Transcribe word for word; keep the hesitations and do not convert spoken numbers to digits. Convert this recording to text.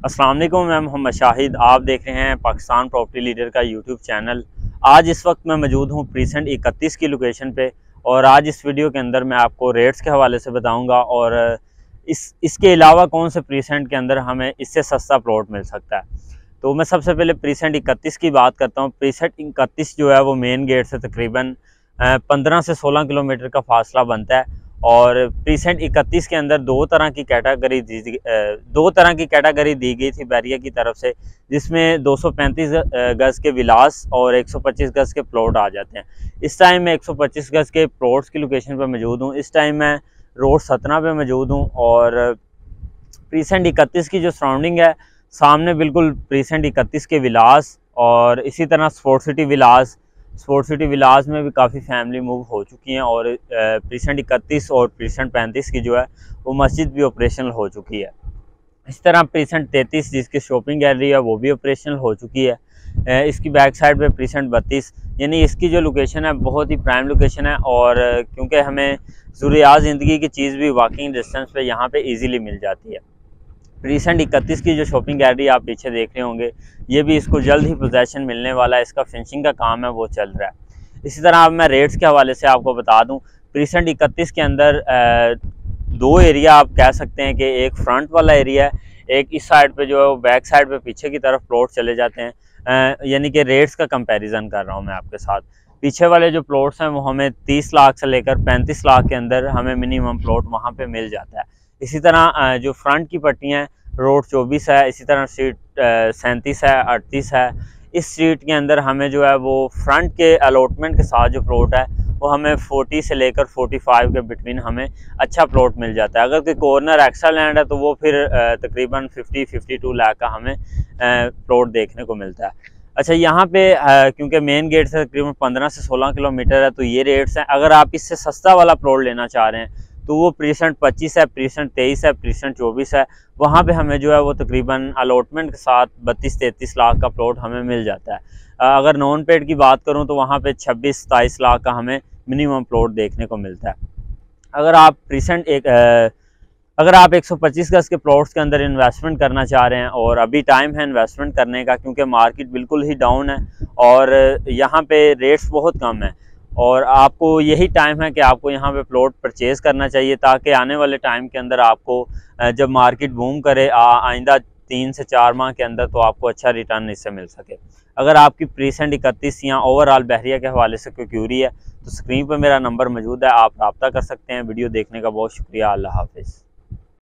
अस्सलाम वालेकुम, मैं मोहम्मद शाहिद। आप देख रहे हैं पाकिस्तान प्रॉपर्टी लीडर का यूट्यूब चैनल। आज इस वक्त मैं मौजूद हूँ प्रीसेंट इकतीस की लोकेशन पे और आज इस वीडियो के अंदर मैं आपको रेट्स के हवाले से बताऊंगा और इस इसके अलावा कौन से प्रीसेंट के अंदर हमें इससे सस्ता प्लॉट मिल सकता है। तो मैं सबसे पहले प्रीसेंट इकतीस की बात करता हूँ। प्रीसेंट इकतीस जो है वो मेन गेट से तकरीबन पंद्रह से सोलह किलोमीटर का फासला बनता है और प्रीसेंट इकतीस के अंदर दो तरह की कैटेगरी दी दो तरह की कैटेगरी दी गई थी बैरिया की तरफ से, जिसमें दो सौ पैंतीस गज़ के विलास और एक सौ पच्चीस गज़ के प्लॉट आ जाते हैं। इस टाइम मैं एक सौ पच्चीस गज़ के प्लॉट्स की लोकेशन पर मौजूद हूँ। इस टाइम मैं रोड सतना पे मौजूद हूँ और प्रीसेंट इकतीस की जो सराउंडिंग है, सामने बिल्कुल प्रीसेंट इकतीस के विलास और इसी तरह sport city villas sport city villas में भी काफ़ी फैमिली मूव हो चुकी हैं और प्रीसेंट इकतीस और प्रीसेंट पैंतीस की जो है वो मस्जिद भी ऑपरेशनल हो चुकी है। इस तरह प्रीसेंट तैंतीस जिसकी शॉपिंग गैलरी है वो भी ऑपरेशनल हो चुकी है। इसकी बैक साइड पे प्रीसेंट बत्तीस, यानी इसकी जो लोकेशन है बहुत ही प्राइम लोकेशन है और क्योंकि हमें ज़रूरियात ज़िंदगी की चीज़ भी वॉकिंग डिस्टेंस पे यहाँ पे इजीली मिल जाती है। प्रीसेंट इकतीस की जो शॉपिंग गैलरी आप पीछे देख रहे होंगे, ये भी इसको जल्द ही पोजेसन मिलने वाला है। इसका फिनिशिंग का काम है वो चल रहा है। इसी तरह अब मैं रेट्स के हवाले से आपको बता दूं, प्रीसेंट इकतीस के अंदर दो एरिया आप कह सकते हैं कि एक फ्रंट वाला एरिया है, एक इस साइड पे जो है वो बैक साइड पे पीछे की तरफ प्लॉट चले जाते हैं। यानी कि रेट्स का कंपैरिजन कर रहा हूँ मैं आपके साथ। पीछे वाले जो प्लॉट्स हैं वो हमें तीस लाख से लेकर पैंतीस लाख के अंदर हमें मिनिमम प्लॉट वहाँ पे मिल जाता है। इसी तरह जो फ्रंट की पट्टियाँ हैं, रोड चौबीस है, इसी तरह स्ट्रीट सैंतीस है, अड़तीस है। इस स्ट्रीट के अंदर हमें जो है वो फ्रंट के अलॉटमेंट के साथ जो प्लॉट है वो हमें चालीस से लेकर पैंतालीस के बिटवीन हमें अच्छा प्लॉट मिल जाता है। अगर कोई कॉर्नर एक्स्ट्रा लैंड है तो वो फिर तकरीबन पचास बावन लाख का हमें प्लॉट देखने को मिलता है। अच्छा, यहाँ पे क्योंकि मेन गेट से तकरीबन पंद्रह से सोलह किलोमीटर है तो ये रेट्स हैं। अगर आप इससे सस्ता वाला प्लॉट लेना चाह रहे हैं तो वो प्रीसेंट पच्चीस है, प्रीसेंट तेईस है, प्रीसेंट चौबीस है। वहाँ पे हमें जो है वो तकरीबन अलॉटमेंट के साथ बत्तीस तैंतीस लाख का प्लॉट हमें मिल जाता है। अगर नॉन पेड की बात करूँ तो वहाँ पे छब्बीस सताईस लाख का हमें मिनिमम प्लॉट देखने को मिलता है। अगर आप प्रीसेंट एक अगर आप एक सौ पच्चीस गज़ के प्लॉट्स के अंदर इन्वेस्टमेंट करना चाह रहे हैं और अभी टाइम है इन्वेस्टमेंट करने का, क्योंकि मार्केट बिल्कुल ही डाउन है और यहाँ पे रेट्स बहुत कम है और आपको यही टाइम है कि आपको यहाँ पे प्लॉट परचेज़ करना चाहिए ताकि आने वाले टाइम के अंदर आपको जब मार्केट बूम करे आइंदा तीन से चार माह के अंदर तो आपको अच्छा रिटर्न इससे मिल सके। अगर आपकी प्रीसेंट इकतीस या ओवरऑल बहरिया के हवाले से कोई क्यूरी है तो स्क्रीन पर मेरा नंबर मौजूद है, आप रब्ता कर सकते हैं। वीडियो देखने का बहुत शुक्रिया। अल्लाह हाफिज़।